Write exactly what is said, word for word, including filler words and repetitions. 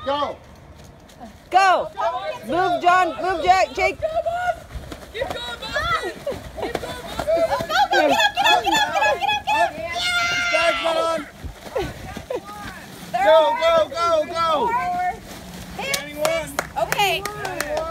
Go. Go. Move, John. Move, Jack. Jake. Keep going, Boston. Keep going, Boston. Go, go, get up, get up, get up, get up, get up, get up. Start on. Go, go, go, go. Okay.